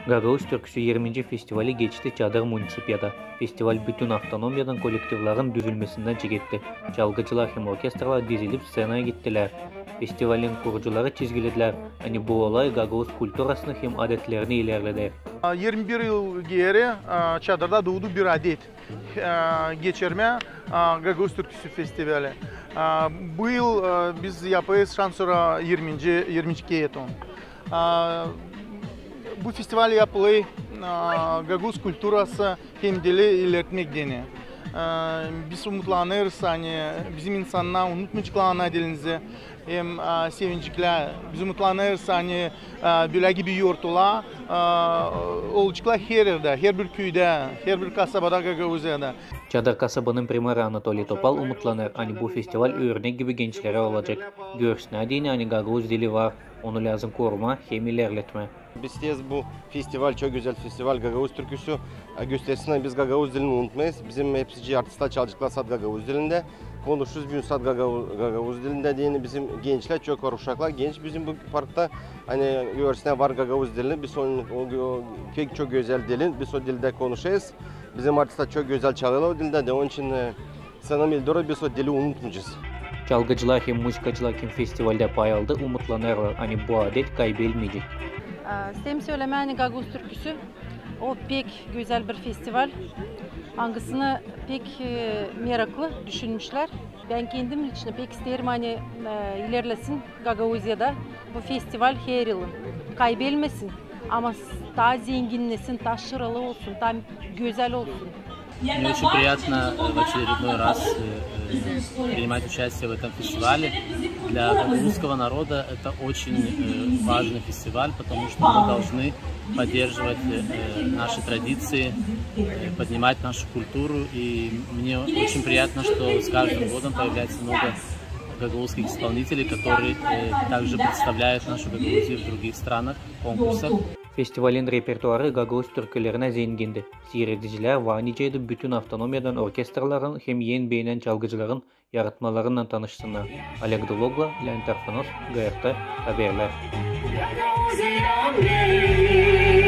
Gagauz Türküsü 20. festivali geçti Çadır Munisipiyada. Festival bütün avtonomiyadan kolektiflerin düzülmesinden çeketti. Çalgıcılar hem orkestralar dizilip scenaya gittiler. Festivalin kurucuları çizgilediler. Hani bu olay Gagauz kulturasını hem adetlerini ilerledi. 21 yıl geri çadırda doğdu bir adet. Geçirme Gagauz Türküsü Festivali. Bu yıl biz yapıyoruz şansora 22 eton. Bu festival yapılıyor Gagauz kulturası hem dili ilerletmek deni. Biz umutlanırız, hani bizim insanlar unutmayacaklarına dilinizi hem sevincikler. Biz umutlanırız, hani böyle gibi yurtlar olacaklar her yerde, her bir köyde, her bir kasabada Gagauz'da. Çadır kasabanın primarı Anatoly Topal umutlanır. Hani bu festival örnek gibi gençlere olacak. Görsünler diye hani Gagauz dili var. Onu lazım koruma hem ilerletme. Biz bu festival çok güzel festival Gagauz Türküsü gösterisinde biz Gagauz dilini unutmayız. Bizim hepsi artistler çalacaklar sat Gagauz dilinde. Konuşuruz bir sat Gagauz dilinde diye bizim gençler çok var, uşaklar genç. Bizim bu parkta hani görsünler var Gagauz dilini. Biz onun pek çok güzel dilin biz o dilde konuşacağız. Bizim artistler çok güzel çalıyorlar o dilde de onun için sanırım İldor'a biz o dili unutmayacağız. Çalgıcılar hem müzikacılar hem festivalde pay aldı. Umutlanırlar. Hani bu adet kaybedilmeyecek. Sem söylemeni Gagauz Türküsü. O pek güzel bir festival. Hangisini pek meraklı düşünmüşler. Ben kendim için pek isterim hani ilerlesin Gagauz'da bu festival her yıl kaybedilmesin. Ama daha zenginleşsin, daha şıralı olsun, daha güzel olsun. Мне очень приятно в очередной раз принимать участие в этом фестивале. Для гагаузского народа это очень важный фестиваль, потому что мы должны поддерживать наши традиции, поднимать нашу культуру. И мне очень приятно, что с каждым годом появляется много гагаузских исполнителей, которые также представляют нашу Гагаузию в других странах, конкурсах. Festivalin repertuarı Gagauz türkülerine zengindi. Seyrediciler Vanici'de bütün avtonomiyadan orkestraların hem yeni beğenen çalgıcıların yaratmalarından tanışsınlar. Oleg Dologla, Leonid Tarfanos, GRT Haberler.